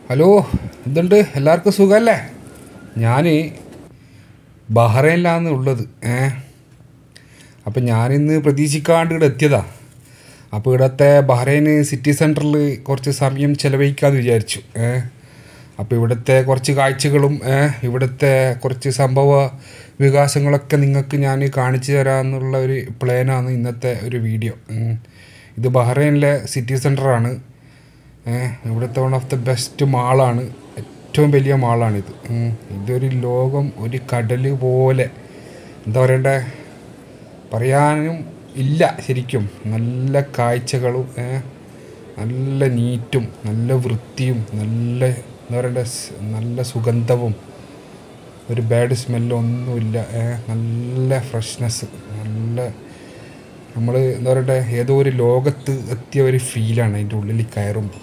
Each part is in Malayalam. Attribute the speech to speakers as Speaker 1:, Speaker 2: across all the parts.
Speaker 1: ഹലോ, എന്തുണ്ട്? എല്ലാവർക്കും സുഖമല്ലേ? ഞാൻ ബഹ്റൈനിലാണ് ഉള്ളത്. അപ്പം ഞാനിന്ന് പ്രതീക്ഷിക്കാണ്ട് ഇവിടെ എത്തിയതാണ്. അപ്പോൾ ഇവിടുത്തെ ബഹ്റൈൻ സിറ്റി സെൻറ്ററിൽ കുറച്ച് സമയം ചിലവഴിക്കാമെന്ന് വിചാരിച്ചു. അപ്പോൾ ഇവിടുത്തെ കുറച്ച് കാഴ്ചകളും ഇവിടുത്തെ കുറച്ച് സംഭവ വികാസങ്ങളൊക്കെ നിങ്ങൾക്ക് ഞാൻ കാണിച്ചു തരാമെന്നുള്ള ഒരു പ്ലാനാണ് ഇന്നത്തെ ഒരു വീഡിയോ. ഇത് ബഹ്റൈനിലെ സിറ്റി സെൻറ്ററാണ്. ഇവിടുത്തെ വൺ ഓഫ് ദ ബെസ്റ്റ് മാളാണ്, ഏറ്റവും വലിയ മാളാണിത്. ഇതൊരു ലോകം, ഒരു കടൽ പോലെ, എന്താ പറയണ്ടേ, പറയാനും ഇല്ല ശരിക്കും. നല്ല കാഴ്ചകളും നല്ല നീറ്റും നല്ല വൃത്തിയും നല്ല എന്താ പറയണ്ടേ, നല്ല സുഗന്ധവും, ഒരു ബാഡ് സ്മെല്ലും ഒന്നുമില്ല. നല്ല ഫ്രഷ്നെസ്, നല്ല നമ്മൾ എന്താ പറയണ്ടേ, ഏതോ ഒരു ലോകത്ത് എത്തിയ ഒരു ഫീലാണ് അതിൻ്റെ ഉള്ളിൽ കയറുമ്പോൾ.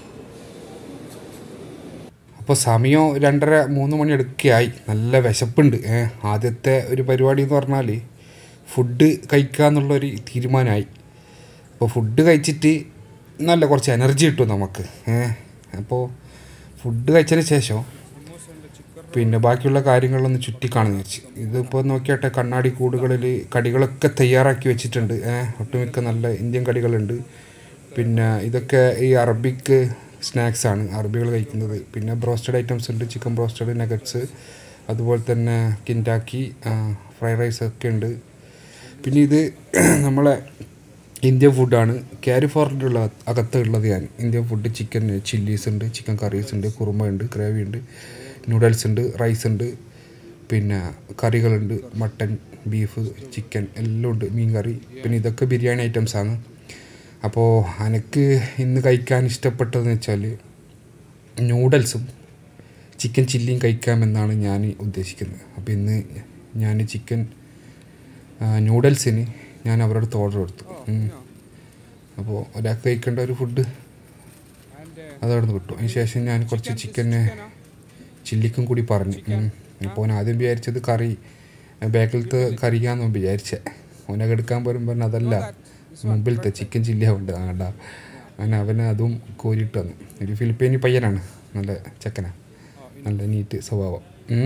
Speaker 1: അപ്പോൾ സമയം 2:30-3 മണി അടുക്കെയായി. നല്ല വിശപ്പുണ്ട്. ആദ്യത്തെ ഒരു പരിപാടി എന്ന് പറഞ്ഞാൽ ഫുഡ് കഴിക്കുക എന്നുള്ളൊരു തീരുമാനമായി. അപ്പോൾ ഫുഡ് കഴിച്ചിട്ട് നല്ല കുറച്ച് എനർജി കിട്ടും നമുക്ക്. അപ്പോൾ ഫുഡ് കഴിച്ചതിന് ശേഷം പിന്നെ ബാക്കിയുള്ള കാര്യങ്ങളൊന്ന് ചുറ്റിക്കാണെന്ന് വെച്ച്. ഇതിപ്പോൾ നോക്കിയാട്ടെ, കണ്ണാടി കൂടുകളിൽ കടികളൊക്കെ തയ്യാറാക്കി വെച്ചിട്ടുണ്ട്. ഒട്ടുമിക്ക നല്ല ഇന്ത്യൻ കടികളുണ്ട്. പിന്നെ ഇതൊക്കെ ഈ അറബിക്ക് സ്നാക്സാണ്, അറബികൾ കഴിക്കുന്നത്. പിന്നെ ബ്രോസ്റ്റഡ് ഐറ്റംസ് ഉണ്ട്, ചിക്കൻ ബ്രോസ്റ്റഡ്, നഗറ്റ്സ്, അതുപോലെ തന്നെ കിൻറ്റാക്കി, ഫ്രൈഡ് റൈസ് ഒക്കെ ഉണ്ട്. പിന്നെ ഇത് നമ്മളെ ഇന്ത്യൻ ഫുഡാണ്. കാരിഫോറിൻ്റെ അകത്തുള്ളത് ഞാൻ ഇന്ത്യൻ ഫുഡ്. ചിക്കൻ ചില്ലീസ് ഉണ്ട്, ചിക്കൻ കറീസ് ഉണ്ട്, കുറുമ ഉണ്ട്, ഗ്രേവി ഉണ്ട്, നൂഡിൽസ് ഉണ്ട്, റൈസ് ഉണ്ട്, പിന്നെ കറികളുണ്ട്, മട്ടൻ, ബീഫ്, ചിക്കൻ എല്ലാം ഉണ്ട്, മീൻ കറി. പിന്നെ ഇതൊക്കെ ബിരിയാണി ഐറ്റംസാണ്. അപ്പോൾ എനിക്ക് ഇന്ന് കഴിക്കാൻ ഇഷ്ടപ്പെട്ടതെന്ന് വെച്ചാൽ നൂഡിൽസും ചിക്കൻ ചില്ലിയും കഴിക്കാമെന്നാണ് ഞാൻ ഉദ്ദേശിക്കുന്നത്. അപ്പോൾ ഇന്ന് ഞാൻ ചിക്കൻ നൂഡിൽസിന് ഞാൻ അവരുടെ അടുത്ത് ഓർഡർ കൊടുത്തു. അപ്പോൾ ഒരാൾക്ക് കഴിക്കേണ്ട ഒരു ഫുഡ് അതവിടെ നിന്ന് കിട്ടും. അതിന് ശേഷം ഞാൻ കുറച്ച് ചിക്കൻ ചില്ലിക്കും കൂടി പറഞ്ഞു. അപ്പോൾ ഞാൻ ആദ്യം വിചാരിച്ചത് കറി, ബാക്കിലത്തെ കറിയാന്ന് വിചാരിച്ചത്. അവനൊക്കെ എടുക്കാൻ വരുമ്പോൾ അതല്ല, മുമ്പിലത്തെ ചിക്കൻ ചില്ലി ഉണ്ട്. അങ്ങനെ അവന് അതും കോരിയിട്ട് വന്നു. ഒരു ഫിലിപ്പീനി പയ്യനാണ്, നല്ല ചെക്കനാണ്, നല്ല നീറ്റ് സ്വഭാവം.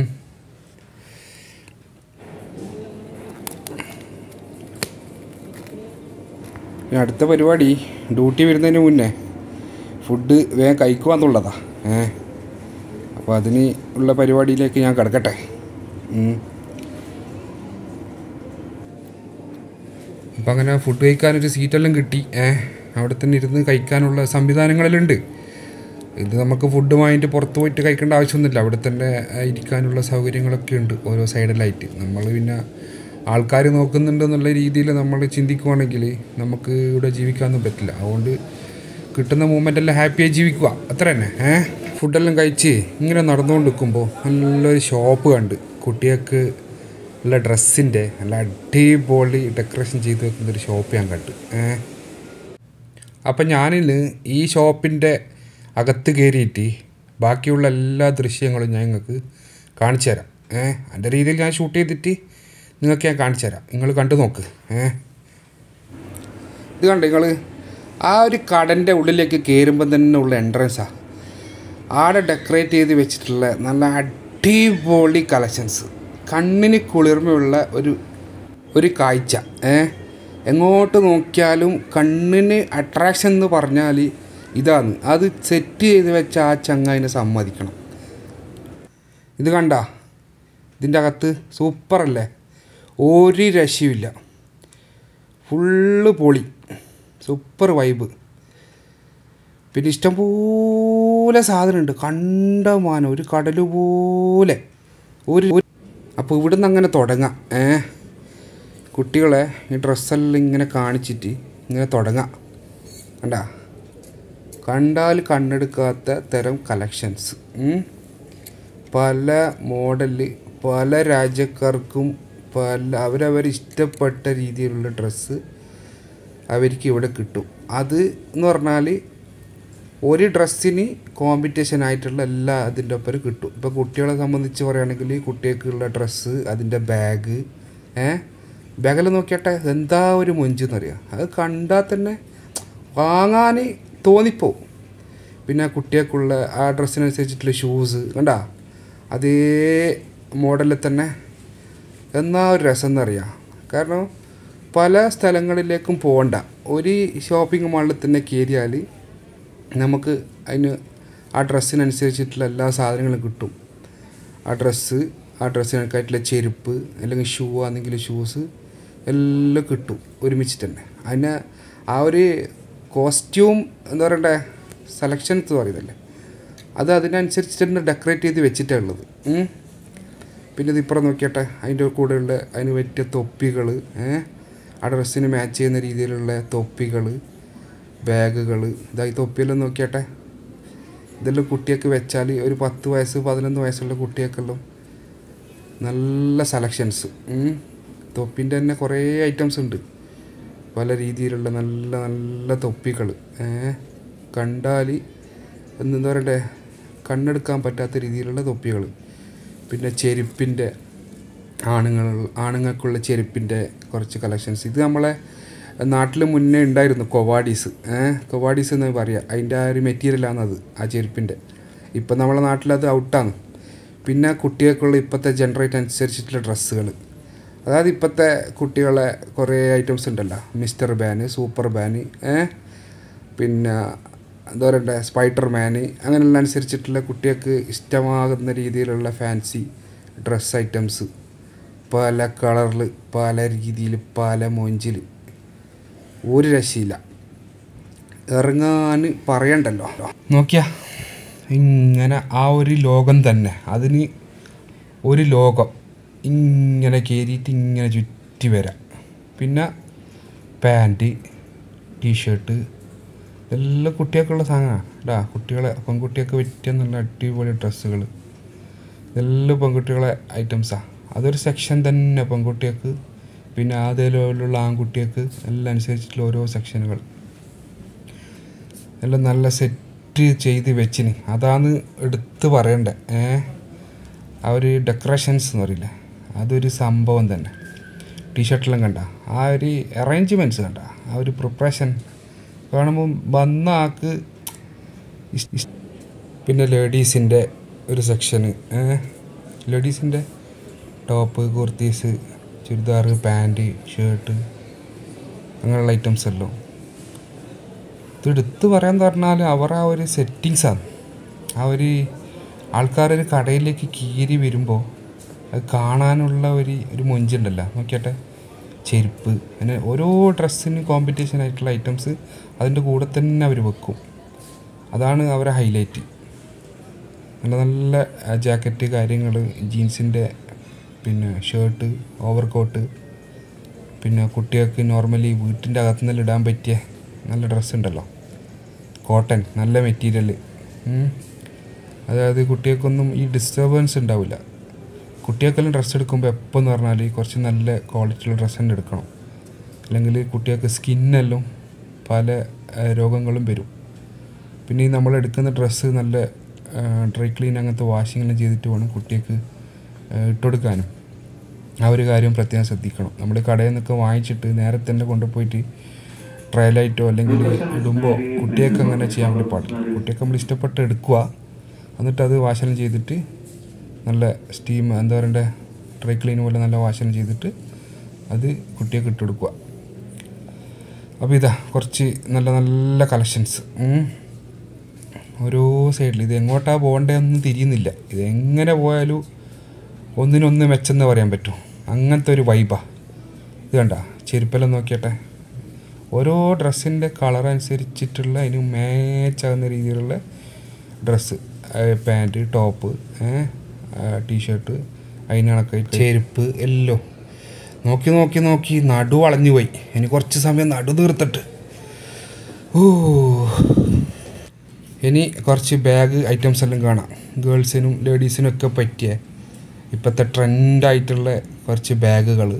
Speaker 1: അടുത്ത പരിപാടി ഡ്യൂട്ടി വരുന്നതിന് മുന്നേ ഫുഡ് വേഗം കഴിക്കുക എന്നുള്ളതാണ്. അപ്പോൾ അതിന് ഉള്ള പരിപാടിയിലേക്ക് ഞാൻ കിടക്കട്ടെ. അപ്പം അങ്ങനെ ഫുഡ് കഴിക്കാനൊരു സീറ്റെല്ലാം കിട്ടി. അവിടെ തന്നെ ഇരുന്ന് കഴിക്കാനുള്ള സംവിധാനങ്ങളെല്ലാം ഉണ്ട്. ഇത് നമുക്ക് ഫുഡ് വാങ്ങിയിട്ട് പുറത്ത് പോയിട്ട് കഴിക്കേണ്ട ആവശ്യമൊന്നുമില്ല. അവിടെ തന്നെ ഇരിക്കാനുള്ള സൗകര്യങ്ങളൊക്കെ ഉണ്ട് ഓരോ സൈഡിലായിട്ട്. നമ്മൾ പിന്നെ ആൾക്കാർ നോക്കുന്നുണ്ട് എന്നുള്ള രീതിയിൽ നമ്മൾ ചിന്തിക്കുവാണെങ്കിൽ നമുക്ക് ഇവിടെ ജീവിക്കാനൊന്നും പറ്റില്ല. അതുകൊണ്ട് കിട്ടുന്ന മൂമെൻ്റെല്ലാം ഹാപ്പിയായി ജീവിക്കുക, അത്ര തന്നെ. ഫുഡെല്ലാം കഴിച്ച് ഇങ്ങനെ നടന്നുകൊണ്ട് നിൽക്കുമ്പോൾ നല്ലൊരു ഷോപ്പ് കണ്ട്, കുട്ടികൾക്ക് ഉള്ള ഡ്രസ്സിൻ്റെ നല്ല അടിപൊളി ഡെക്കറേഷൻ ചെയ്ത് വെക്കുന്നൊരു ഷോപ്പ് ഞാൻ കണ്ടു. അപ്പം ഞാനിന്ന് ഈ ഷോപ്പിൻ്റെ അകത്ത് കയറിയിട്ട് ബാക്കിയുള്ള എല്ലാ ദൃശ്യങ്ങളും ഞാൻ നിങ്ങൾക്ക് കാണിച്ചു തരാം. എൻ്റെ രീതിയിൽ ഞാൻ ഷൂട്ട് ചെയ്തിട്ട് നിങ്ങൾക്ക് ഞാൻ കാണിച്ചു തരാം. നിങ്ങൾ കണ്ടു നോക്ക്. ഇത് കണ്ട് നിങ്ങൾ ആ ഒരു കടൻ്റെ ഉള്ളിലേക്ക് കയറുമ്പം തന്നെ ഉള്ള എൻട്രൻസാണ്. ആടെ ഡെക്കറേറ്റ് ചെയ്ത് വെച്ചിട്ടുള്ള നല്ല അടിപൊളി കളക്ഷൻസ്, കണ്ണിന് കുളിർമയുള്ള ഒരു കാഴ്ച. എങ്ങോട്ട് നോക്കിയാലും കണ്ണിന് അട്രാക്ഷൻ എന്ന് പറഞ്ഞാൽ ഇതാണ്. അത് സെറ്റ് ചെയ്ത് വെച്ച ആ ചങ്ങായിനെ സമ്മതിക്കണം. ഇത് കണ്ട, ഇതിൻ്റെ അകത്ത് സൂപ്പറല്ലേ, ഒരു രക്ഷയുമില്ല, ഫുള്ള് പൊളി, സൂപ്പർ വൈബ്. പിന്നെ ഇഷ്ടംപോലെ സാധനമുണ്ട്, കണ്ടമാനം, ഒരു കടൽ പോലെ ഒരു. അപ്പോൾ ഇവിടുന്ന് അങ്ങനെ തുടങ്ങാം. കുട്ടികളെ ഈ ഡ്രസ്സെല്ലാം ഇങ്ങനെ കാണിച്ചിട്ട് ഇങ്ങനെ തുടങ്ങാം. കണ്ടാൽ കണ്ണെടുക്കാത്ത തരം കളക്ഷൻസ്, പല മോഡല്, പല രാജ്യക്കാർക്കും അവരവരിഷ്ടപ്പെട്ട രീതിയിലുള്ള ഡ്രസ്സ് അവർക്ക് ഇവിടെ കിട്ടും. അത് എന്ന് പറഞ്ഞാൽ ഒരു ഡ്രസ്സിന് കോമ്പറ്റീഷൻ ആയിട്ടുള്ള എല്ലാ അതിൻ്റെ ഒപ്പം കിട്ടും. ഇപ്പോൾ കുട്ടികളെ സംബന്ധിച്ച് പറയുകയാണെങ്കിൽ കുട്ടികൾക്കുള്ള ഡ്രസ്സ്, അതിൻ്റെ ബാഗെല്ലാം നോക്കിയാട്ടെ, എന്താ ഒരു മൊഞ്ചെന്നറിയാം. അത് കണ്ടാൽ തന്നെ വാങ്ങാൻ തോന്നിപ്പോവും. പിന്നെ കുട്ടികൾക്കുള്ള ആ ഡ്രസ്സിനനുസരിച്ചിട്ടുള്ള ഷൂസ് കണ്ടാ അതേ മോഡലിൽ തന്നെ. എന്നാ ഒരു രസം എന്നറിയാം. കാരണം പല സ്ഥലങ്ങളിലേക്കും പോകണ്ട, ഒരു ഷോപ്പിംഗ് മാളിൽ തന്നെ കയറിയാൽ നമുക്ക് അതിന് ആ ഡ്രസ്സിനനുസരിച്ചിട്ടുള്ള എല്ലാ സാധനങ്ങളും കിട്ടും. ആ ഡ്രസ്സിനൊക്കെയായിട്ടുള്ള ചെരുപ്പ് അല്ലെങ്കിൽ ഷൂ ആണെങ്കിൽ ഷൂസ് എല്ലാം കിട്ടും ഒരുമിച്ചിട്ട് തന്നെ. അതിന് ആ ഒരു കോസ്റ്റ്യൂം എന്താ പറയണ്ടേ, സെലക്ഷൻ എന്ന് പറയുന്നതല്ലേ, അത് അതിനനുസരിച്ചിട്ട് തന്നെ ഡെക്കറേറ്റ് ചെയ്ത് വെച്ചിട്ടാണ് ഉള്ളത്. പിന്നെ ഇതിപ്പുറം നോക്കിയട്ടെ, അതിൻ്റെ കൂടെയുള്ള അതിന് പറ്റിയ തൊപ്പികൾ, ആ ഡ്രസ്സിന് മാച്ച് ചെയ്യുന്ന രീതിയിലുള്ള തൊപ്പികൾ, ബാഗുകൾ. ഇതായി തൊപ്പിയെല്ലാം നോക്കിയട്ടെ, ഇതെല്ലാം കുട്ടിയൊക്കെ വെച്ചാൽ ഒരു 10 വയസ്സ് 11 വയസ്സുള്ള കുട്ടിയൊക്കെല്ലാം നല്ല സെലക്ഷൻസ്. തൊപ്പിൻ്റെ തന്നെ കുറേ ഐറ്റംസ് ഉണ്ട്, പല രീതിയിലുള്ള നല്ല നല്ല തൊപ്പികൾ. കണ്ടാൽ എന്താ പറയണ്ടേ, കണ്ണെടുക്കാൻ പറ്റാത്ത രീതിയിലുള്ള തൊപ്പികൾ. പിന്നെ ചെരുപ്പിൻ്റെ ആണുങ്ങൾക്കുള്ള ചെരുപ്പിൻ്റെ കുറച്ച് കളക്ഷൻസ്. ഇത് നമ്മളെ നാട്ടിൽ മുന്നേ ഉണ്ടായിരുന്നു കൊവാഡീസ് എന്ന് പറയുക, അതിൻ്റെ ആ ഒരു മെറ്റീരിയലാണത് ആ ചെരുപ്പിൻ്റെ. ഇപ്പം നമ്മളെ നാട്ടിലത് ഔട്ടാണ്. പിന്നെ കുട്ടികൾക്കുള്ള ഇപ്പോഴത്തെ ജനറേറ്റ് അനുസരിച്ചിട്ടുള്ള ഡ്രസ്സുകൾ, അതായത് ഇപ്പോഴത്തെ കുട്ടികളെ കുറേ ഐറ്റംസ് ഉണ്ടല്ലോ, മിസ്റ്റർ ബാന്, സൂപ്പർ ബാന്, പിന്നെ എന്താ പറയണ്ടേ, സ്പൈഡർ മാന്, അങ്ങനെയുള്ള അനുസരിച്ചിട്ടുള്ള കുട്ടികൾക്ക് ഇഷ്ടമാകുന്ന രീതിയിലുള്ള ഫാൻസി ഡ്രസ്സ് ഐറ്റംസ് പല കളറിൽ പല രീതിയിൽ പല മൊഞ്ചിൽ, ഒരു രക്ഷയില്ല. ഇറങ്ങാൻ പറയണ്ടല്ലോ. നോക്കിയാ ഇങ്ങനെ ആ ഒരു ലോകം തന്നെ, അതിന് ഒരു ലോകം ഇങ്ങനെ കയറിയിട്ട് ഇങ്ങനെ ചുറ്റി വരാം. പിന്നെ പാൻറ്റ്, ടീഷർട്ട് എല്ലാം കുട്ടികൾക്കുള്ള സാധനമാണ് പെൺകുട്ടികൾക്ക് പറ്റിയ നല്ല അടിപൊളി ഡ്രസ്സുകൾ, ഇതെല്ലാം പെൺകുട്ടികളെ ഐറ്റംസാണ്. അതൊരു സെക്ഷൻ തന്നെ പെൺകുട്ടികൾക്ക്. പിന്നെ അതേ ലെവലിലുള്ള ആൺകുട്ടികൾക്ക് എല്ലാം അനുസരിച്ചിട്ടുള്ള ഓരോ സെക്ഷനുകൾ എല്ലാം നല്ല സെറ്റ് ചെയ്ത് വെച്ചിന്. അതാണ് എടുത്ത് പറയണ്ടേ. ആ ഒരു ഡെക്കറേഷൻസ് എന്ന് പറയില്ലേ, അതൊരു സംഭവം തന്നെ. ടീഷർട്ടെല്ലാം കണ്ട ആ ഒരു അറേഞ്ച്മെൻറ്റ്സ് കണ്ട ആ ഒരു പ്രിപ്പറേഷൻ കാണുമ്പം വന്ന ആൾക്ക് പിന്നെ ലേഡീസിൻ്റെ ഒരു സെക്ഷന്, ലേഡീസിൻ്റെ top, kurtis, churidar, pant, shirt, അങ്ങനെയുള്ള ഐറ്റംസ് എല്ലാം. ഇതെടുത്ത് പറയാൻ പറഞ്ഞാൽ അവർ ആ ഒരു സെറ്റിങ്സാണ്. ആ ഒരു ആൾക്കാരൊരു കടയിലേക്ക് കീറി വരുമ്പോൾ അത് കാണാനുള്ള ഒരു മൊഞ്ചുണ്ടല്ലോ. നോക്കിയാട്ടെ, ചെരുപ്പ്, അങ്ങനെ ഓരോ ഡ്രസ്സിന് കോമ്പറ്റീഷൻ ആയിട്ടുള്ള ഐറ്റംസ് അതിൻ്റെ കൂടെ തന്നെ അവർ വെക്കും. അതാണ് അവരെ ഹൈലൈറ്റ്. നല്ല നല്ല ജാക്കറ്റ് കാര്യങ്ങൾ, ജീൻസിൻ്റെ പിന്നെ ഷർട്ട്, ഓവർകോട്ട്, പിന്നെ കുട്ടികൾക്ക് നോർമലി വീട്ടിൻ്റെ അകത്തുനിന്നെല്ലാം ഇടാൻ പറ്റിയ നല്ല ഡ്രസ്സ് ഉണ്ടല്ലോ, കോട്ടൺ, നല്ല മെറ്റീരിയൽ. അതായത് കുട്ടികൾക്കൊന്നും ഈ ഡിസ്റ്റർബൻസ് ഉണ്ടാവില്ല. കുട്ടികൾക്കെല്ലാം ഡ്രസ്സ് എടുക്കുമ്പോൾ എപ്പോൾ എന്ന് പറഞ്ഞാൽ കുറച്ച് നല്ല ക്വാളിറ്റിയുള്ള ഡ്രസ്സ് തന്നെ എടുക്കണം. അല്ലെങ്കിൽ കുട്ടികൾക്ക് സ്കിന്നെല്ലാം പല രോഗങ്ങളും വരും. പിന്നെ ഈ നമ്മൾ എടുക്കുന്ന ഡ്രസ്സ് നല്ല ഡ്രൈ ക്ലീൻ അങ്ങനത്തെ വാഷിങ്ങെല്ലാം ചെയ്തിട്ട് വേണം കുട്ടികൾക്ക് ഇട്ടുകൊടുക്കാനും. ആ ഒരു കാര്യം പ്രത്യേകം ശ്രദ്ധിക്കണം. നമ്മൾ കടയിൽ നിന്നൊക്കെ വാങ്ങിച്ചിട്ട് നേരെ തന്നെ കൊണ്ടുപോയിട്ട് ട്രയലായിട്ടോ അല്ലെങ്കിൽ ഇടുമ്പോൾ കുട്ടികൾക്ക് അങ്ങനെ ചെയ്യാൻ വേണ്ടി പാടില്ല. കുട്ടികൾക്ക് നമ്മൾ ഇഷ്ടപ്പെട്ട് എടുക്കുക, എന്നിട്ട് അത് വാഷെല്ലാം ചെയ്തിട്ട് നല്ല സ്റ്റീം എന്താ പറയണ്ടേ, ഡ്രൈ ക്ലീൻ പോലെ നല്ല വാഷെല്ലാം ചെയ്തിട്ട് അത് കുട്ടികൾക്ക് ഇട്ടുകൊടുക്കുക. അപ്പോൾ ഇതാ കുറച്ച് നല്ല നല്ല കളക്ഷൻസ് ഓരോ സൈഡിൽ. ഇത് എങ്ങോട്ടാണ് പോകേണ്ടതെന്നും തിരിയുന്നില്ല. ഇതെങ്ങനെ പോയാലും ഒന്നിനൊന്ന് മെച്ചെന്ന് പറയാൻ പറ്റും. അങ്ങനത്തെ ഒരു വൈബാണ് ഇത്. കണ്ട ചെരുപ്പെല്ലാം നോക്കിയട്ടെ, ഓരോ ഡ്രസ്സിൻ്റെ കളർ അനുസരിച്ചിട്ടുള്ള അതിന് മാച്ചാകുന്ന രീതിയിലുള്ള ഡ്രസ്സ്, പാൻറ്റ്, ടോപ്പ്, ടീഷർട്ട്, അതിനൊക്കെ ചെരുപ്പ് എല്ലാം നോക്കി നോക്കി നോക്കി നടു വളഞ്ഞു പോയി. ഇനി കുറച്ച് സമയം നടു തീർത്തിട്ട് ഇനി കുറച്ച് ബാഗ് ഐറ്റംസ് എല്ലാം കാണാം. ഗേൾസിനും ലേഡീസിനും ഒക്കെ പറ്റിയ ഇപ്പോഴത്തെ ട്രെൻഡായിട്ടുള്ള കുറച്ച് ബാഗുകൾ,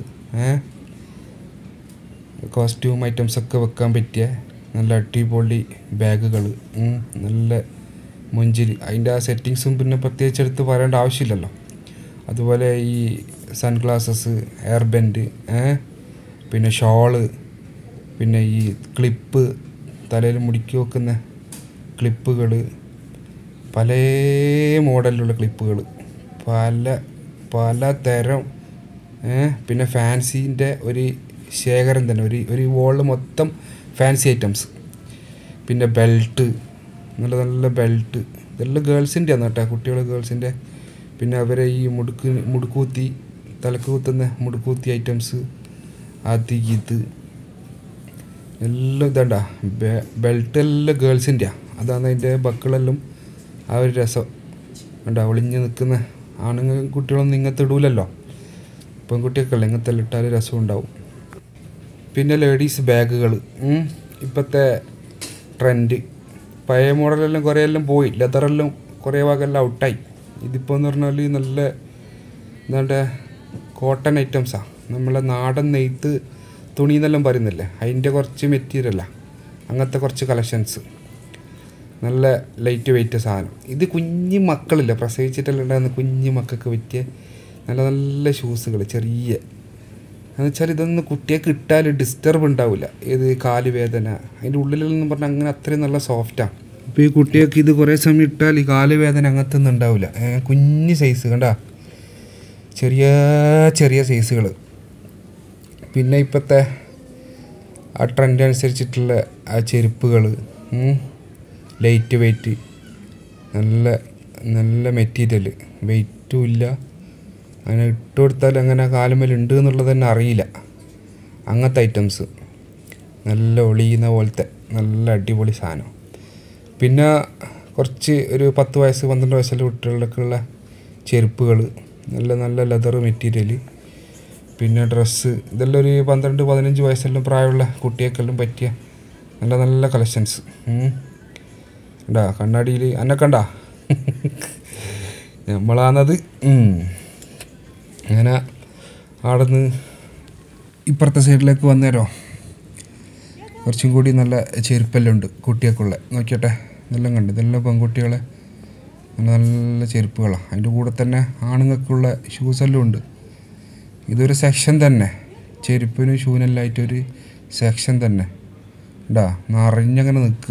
Speaker 1: കോസ്റ്റ്യൂം ഐറ്റംസൊക്കെ വെക്കാൻ പറ്റിയ നല്ല അടിപൊളി ബാഗുകൾ, നല്ല മൊഞ്ചിൽ. അതിൻ്റെ ആ സെറ്റിങ്സും പിന്നെ പ്രത്യേകിച്ച് എടുത്ത് പറയേണ്ട ആവശ്യമില്ലല്ലോ. അതുപോലെ ഈ സൺഗ്ലാസസ്, ഹെയർ ബാൻഡ്, പിന്നെ ഷോള്, പിന്നെ ഈ ക്ലിപ്പ്, തലയിൽ മുടിക്ക് വെക്കുന്ന ക്ലിപ്പുകൾ, പല മോഡലിലുള്ള ക്ലിപ്പുകൾ, പല പല തരം. പിന്നെ ഫാൻസീൻ്റെ ഒരു ശേഖരം തന്നെ, ഒരു വോളിൽ മൊത്തം ഫാൻസി ഐറ്റംസ്. പിന്നെ ബെൽറ്റ്, നല്ല നല്ല ബെൽറ്റ്, ഇതെല്ലാം ഗേൾസിൻ്റെ ആണ് കേട്ടോ, കുട്ടികൾ ഗേൾസിൻ്റെ. പിന്നെ അവരെ ഈ മുടുക്കൂത്തി, തലക്ക് കുത്തുന്ന മുടുക്കൂത്തി ഐറ്റംസ്, അത് ഇത് എല്ലാം ഇതാണ്ടാ. ബെൽറ്റെല്ലാം ഗേൾസിൻ്റെയാണ്. അതാണ് അതിൻ്റെ ബക്കിളെല്ലാം. ആ ഒരു രസം കണ്ടാ, ഒളിഞ്ഞ് നിൽക്കുന്ന. ആണുങ്ങൾ കുട്ടികളൊന്നും ഇങ്ങനത്തെ ഇടൂലല്ലോ, പെൺകുട്ടിയൊക്കെയല്ല ഇങ്ങനത്തെ എല്ലാം ഇട്ടാൽ രസം ഉണ്ടാവും. പിന്നെ ലേഡീസ് ബാഗുകൾ, ഇപ്പോഴത്തെ ട്രെൻഡ്. പഴയ മോഡലെല്ലാം കുറേ എല്ലാം പോയി, ലെതറെല്ലാം കുറേ ഭാഗമെല്ലാം ഔട്ടായി. ഇതിപ്പോൾ എന്ന് പറഞ്ഞാൽ നല്ല എന്താണ്ട് കോട്ടൺ ഐറ്റംസാണ്, നമ്മളെ നാടൻ നെയ്ത്ത് തുണി എന്നെല്ലാം പറയുന്നില്ലേ, അതിൻ്റെ കുറച്ച് മെറ്റീരിയലാണ്. അങ്ങനത്തെ കുറച്ച് കളക്ഷൻസ്, നല്ല ലൈറ്റ് വെയ്റ്റ് സാധനം. ഇത് കുഞ്ഞു മക്കളില്ല, പ്രസവിച്ചിട്ടെല്ലാം ഉണ്ടാകുന്ന കുഞ്ഞു മക്കൾക്ക് പറ്റിയ നല്ല നല്ല ഷൂസുകൾ, ചെറിയ. എന്ന് വെച്ചാൽ ഇതൊന്നും കുട്ടിയൊക്കെ ഇട്ടാൽ ഡിസ്റ്റർബ് ഉണ്ടാവില്ല. ഏത് കാല് വേദന, അതിൻ്റെ ഉള്ളിലെന്ന് പറഞ്ഞാൽ അങ്ങനെ അത്രയും നല്ല സോഫ്റ്റാണ്. ഇപ്പോൾ ഈ കുട്ടിയൊക്കെ ഇത് കുറേ സമയം ഇട്ടാൽ ഈ കാല് വേദന അങ്ങനത്തെ ഒന്നും ഉണ്ടാവില്ല. കുഞ്ഞ് സൈസ് കണ്ടാ, ചെറിയ ചെറിയ സൈസുകൾ. പിന്നെ ഇപ്പോഴത്തെ ആ ട്രെൻഡ് അനുസരിച്ചിട്ടുള്ള ആ ചെരുപ്പുകൾ, ലൈറ്റ് വെയ്റ്റ്, നല്ല നല്ല മെറ്റീരിയൽ, വെയ്റ്റും ഇല്ല. അങ്ങനെ ഇട്ട് കൊടുത്താൽ അങ്ങനെ കാലുമേലുണ്ട് എന്നുള്ളത് തന്നെ അറിയില്ല. അങ്ങനത്തെ ഐറ്റംസ്, നല്ല ഒളിയുന്ന പോലത്തെ നല്ല അടിപൊളി സാധനം. പിന്നെ കുറച്ച് ഒരു 10 വയസ്സ് 12 വയസ്സുള്ള കുട്ടികൾക്കുള്ള ചെരുപ്പുകൾ, നല്ല നല്ല ലെതർ മെറ്റീരിയൽ. പിന്നെ ഡ്രസ്സ്, ഇതെല്ലാം ഒരു 12-15 വയസ്സെല്ലാം പ്രായമുള്ള കുട്ടികൾക്കെല്ലാം പറ്റിയ നല്ല നല്ല കളക്ഷൻസ്. കണ്ടാ കണ്ണാടിയിൽ എന്നെ കണ്ടാ നമ്മളാണത്. അങ്ങനെ അവിടെ നിന്ന് ഇപ്പുറത്തെ സൈഡിലേക്ക് വന്നേരോ, കുറച്ചും കൂടി നല്ല ചെരുപ്പെല്ലാം ഉണ്ട് കുട്ടികൾക്കുള്ള. നോക്കിയോട്ടെ, ഇതെല്ലാം കണ്ട്, ഇതെല്ലാം പെൺകുട്ടികളെ നല്ല നല്ല ചെരുപ്പുകളാണ്. അതിൻ്റെ കൂടെ തന്നെ ആണുങ്ങൾക്കുള്ള ഷൂസെല്ലാം ഉണ്ട്. ഇതൊരു സെക്ഷൻ തന്നെ, ചെരുപ്പിനും ഷൂനെല്ലായിട്ടൊരു സെക്ഷൻ തന്നെ ഉണ്ടാ, നിറഞ്ഞങ്ങനെ നിൽക്കുക.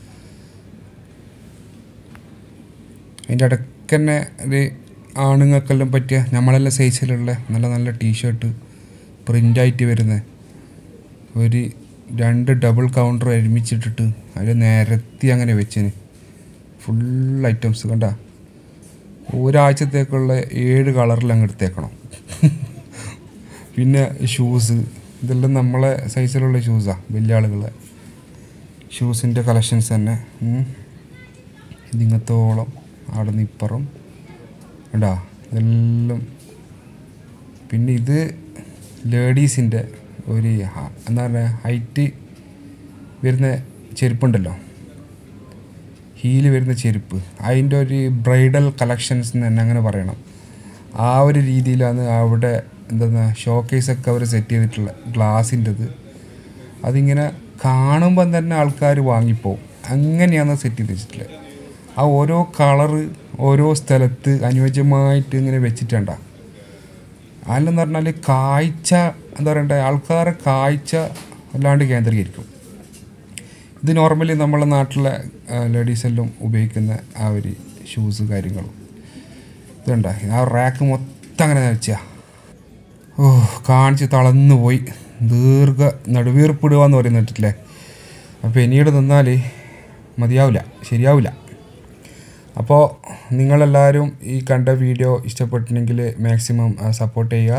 Speaker 1: അതിൻ്റെ ഇടയ്ക്ക് തന്നെ ഒരു ആണുങ്ങൾക്കെല്ലാം പറ്റിയ നമ്മളെല്ലാം സൈസിലുള്ള നല്ല നല്ല ടീഷർട്ട് പ്രിൻ്റായിട്ട് വരുന്ന ഒരു 2 ഡബിൾ കൗണ്ടർ ഒരുമിച്ചിട്ടിട്ട് അതിൽ നിരത്തി അങ്ങനെ വെച്ചിന് ഫുൾ ഐറ്റംസ്. കണ്ട, ഒരാഴ്ചത്തേക്കുള്ള 7 കളറിൽ അങ്ങ് എടുത്തേക്കണം. പിന്നെ ഷൂസ്, ഇതെല്ലാം നമ്മളെ സൈസിലുള്ള ഷൂസാണ്, വലിയ ആളുകളെ ഷൂസിൻ്റെ കളക്ഷൻസ് തന്നെ. ഇതിങ്ങത്തോളം അവിടെ നിന്ന് ഇപ്പുറം കണ്ടാ, ഇതെല്ലാം. പിന്നെ ഇത് ലേഡീസിൻ്റെ ഒരു എന്താ പറയുക, ഹൈറ്റ് വരുന്ന ചെരുപ്പുണ്ടല്ലോ, ഹീല് വരുന്ന ചെരുപ്പ്, അതിൻ്റെ ഒരു ബ്രൈഡൽ കളക്ഷൻസ് എന്ന് തന്നെ അങ്ങനെ പറയണം. ആ ഒരു രീതിയിലാണ് അവിടെ എന്താ ഷോക്കേസൊക്കെ അവർ സെറ്റ് ചെയ്തിട്ടുള്ള ഗ്ലാസിൻ്റെത്. അതിങ്ങനെ കാണുമ്പം തന്നെ ആൾക്കാർ വാങ്ങിപ്പോവും, അങ്ങനെയാണ് സെറ്റ് ചെയ്ത് വെച്ചിട്ടുള്ളത്. ആ ഓരോ കളറ് ഓരോ സ്ഥലത്ത് അനുയോജ്യമായിട്ട് ഇങ്ങനെ വെച്ചിട്ടുണ്ട. അതിലെന്ന് പറഞ്ഞാൽ കാഴ്ച എന്താ പറയണ്ടേ, ആൾക്കാരെ കാഴ്ച അല്ലാണ്ട് കേന്ദ്രീകരിക്കും. ഇത് നോർമലി നമ്മളെ നാട്ടിലെ ലേഡീസെല്ലാം ഉപയോഗിക്കുന്ന ആ ഒരു ഷൂസ് കാര്യങ്ങളും ഇതുണ്ട. ആ റാക്ക് മൊത്തം അങ്ങനെ വെച്ചാൽ കാണിച്ച് തളർന്നു പോയി, നടുവീർപ്പിടുക എന്ന് പറയുന്നിട്ടില്ലേ. അപ്പോൾ പിന്നീട് നിന്നാൽ മതിയാവില്ല, ശരിയാവില്ല. അപ്പോൾ നിങ്ങളെല്ലാവരും ഈ കണ്ട വീഡിയോ ഇഷ്ടപ്പെട്ടിട്ടുണ്ടെങ്കിൽ മാക്സിമം സപ്പോർട്ട് ചെയ്യുക,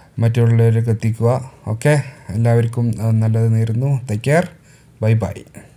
Speaker 1: മറ്റുള്ളവരിലേക്ക് എത്തിക്കുക. ഓക്കെ, എല്ലാവർക്കും നല്ലത് നേരുന്നു. Take care, bye by.